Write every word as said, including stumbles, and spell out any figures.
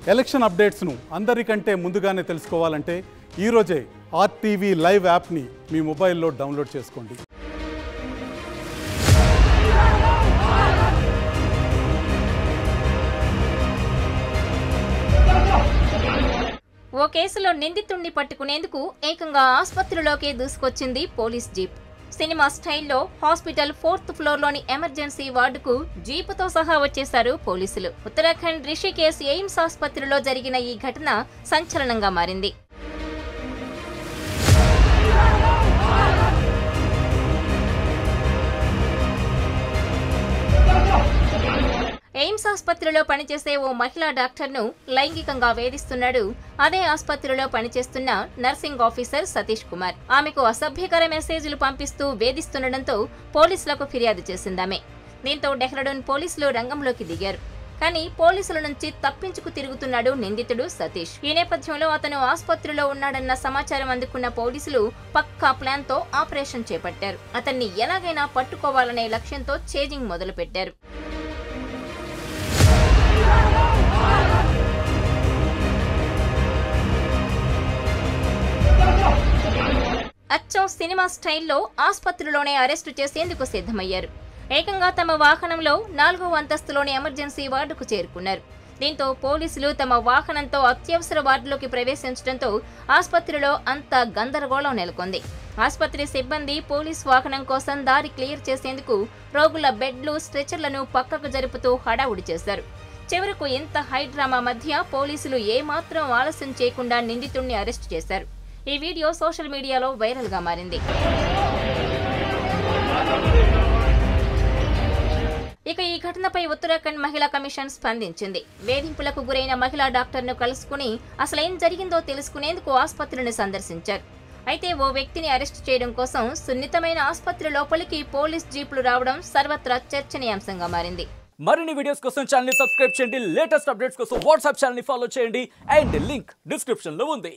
Election అప్డేట్స్ను అందరికంటే ముందుగానే తెలుసుకోవాలంటే ఈరోజే ఆర్టీవీ లైవ్ యాప్ని మీ మొబైల్లో డౌన్లోడ్ చేసుకోండి. ఓ కేసులో నిందితుడిని పట్టుకునేందుకు ఏకంగా ఆసుపత్రిలోకి దూసుకొచ్చింది పోలీస్ జీప్. సినిమా స్టైల్లో హాస్పిటల్ ఫోర్త్ ఫ్లోర్లోని ఎమర్జెన్సీ వార్డుకు జీపుతో సహా వచ్చేశారు పోలీసులు. ఉత్తరాఖండ్ రిషికేశ్ ఎయిమ్స్ ఆసుపత్రిలో జరిగిన ఈ ఘటన సంచలనంగా మారింది. ఎయిమ్స్ ఆసుపత్రిలో పనిచేసే ఓ మహిళా డాక్టర్ను లైంగికంగా వేధిస్తున్నాడు అదే ఆసుపత్రిలో పనిచేస్తున్న నర్సింగ్ ఆఫీసర్ సతీష్ కుమార్. ఆమెకు అసభ్యకర మెసేజ్లు పంపిస్తూ వేధిస్తుండటంతో పోలీసులకు ఫిర్యాదు చేసిందామె. దీంతో డెహ్రాడూన్ పోలీసులు రంగంలోకి దిగారు. కానీ పోలీసుల నుంచి తప్పించుకు తిరుగుతున్నాడు నిందితుడు సతీష్. ఈ నేపథ్యంలో అతను ఆసుపత్రిలో ఉన్నాడన్న సమాచారం అందుకున్న పోలీసులు పక్కా ప్లాన్ తో ఆపరేషన్ చేపట్టారు. అతన్ని ఎలాగైనా పట్టుకోవాలనే లక్ష్యంతో చేజింగ్ మొదలుపెట్టారు. అచ్చం సినిమా స్టైల్లో ఆసుపత్రిలోనే అరెస్టు చేసేందుకు సిద్ధమయ్యారు. ఏకంగా తమ వాహనంలో నాలుగో అంతస్తులోని ఎమర్జెన్సీ వార్డుకు చేరుకున్నారు. దీంతో పోలీసులు తమ వాహనంతో అత్యవసర వార్డులోకి ప్రవేశించడంతో ఆసుపత్రిలో అంతా గందరగోళం నెలకొంది. ఆసుపత్రి సిబ్బంది పోలీస్ వాహనం కోసం దారి క్లియర్ చేసేందుకు రోగుల బెడ్లు, స్ట్రెచర్లను పక్కకు జరుపుతూ హడావుడి చేశారు. చివరకు ఇంత హై డ్రామా మధ్య పోలీసులు ఏమాత్రం ఆలస్యం చేయకుండా నిందితుడిని అరెస్టు చేశారు. ఈ వీడియో సోషల్ మీడియాలో వైరల్ గా మారింది. ఇక ఈ ఘటనపై ఉత్తరాఖండ్ మహిళా కమిషన్ స్పందించింది. వేధింపులకు గురైన మహిళా డాక్టర్ను కలుసుకుని అసలేం జరిగిందో తెలుసుకునేందుకు ఆసుపత్రిని సందర్శించారు. అయితే ఓ వ్యక్తిని అరెస్టు చేయడం కోసం సున్నితమైన ఆసుపత్రి లోపలికి పోలీస్ జీపులు రావడం సర్వత్రా చర్చనీయాంశంగా మారింది. మరిన్ని వీడియోస్ కోసం ఛానల్ ని సబ్స్క్రైబ్ చేయండి. లేటెస్ట్ అప్డేట్స్ కోసం వాట్సాప్ ఛానల్ ని ఫాలో చేయండి. అండ్ లింక్ డిస్క్రిప్షన్ లో ఉంది.